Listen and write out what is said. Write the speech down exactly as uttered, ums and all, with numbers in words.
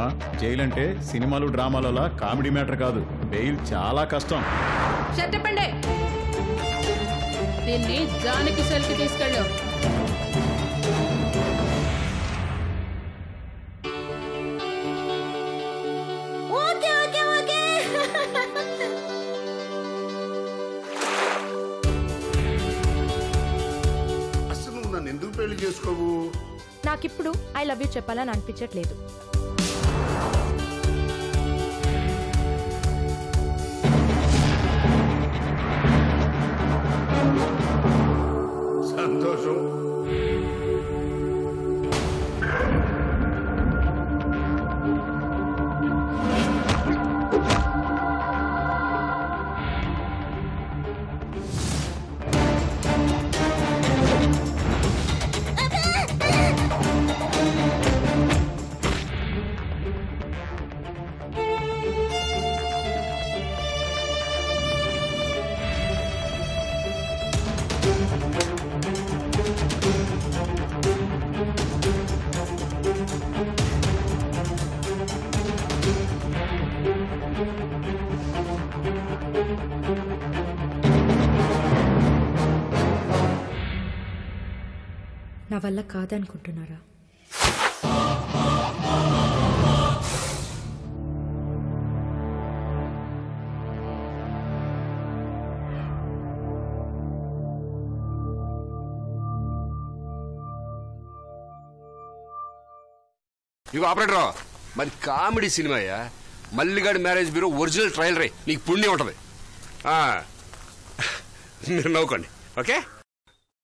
అమ్మా జైలు అంటే సినిమాలు డ్రామాలలో కామెడీ మ్యాటర్ కాదు. బెయిల్ చాలా కష్టం. చెప్పండి, దీన్ని జానకి సెల్కి తీసుకెళ్ళు. అసలు నువ్వు నన్ను ఎందుకు పెళ్లి చేసుకోవు? నాకిప్పుడు ఐ లవ్ యూ చెప్పాలని అనిపించట్లేదు. సంతోషం. నా వల్ల కాదనుకుంటున్నారా? ఇగో ఆపరేటర్, మరి కామెడీ సినిమాయా? మల్లిగాడి మ్యారేజ్ బ్యూరో ఒరిజినల్ ట్రయల్ రే, నీకు పుణ్యం ఉంటది. మీరు నవ్వుకోండి, ఓకే?